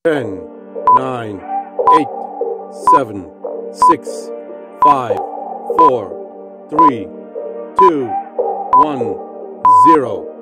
10, 9, 8, 7, 6, 5, 4, 3, 2, 1, 0.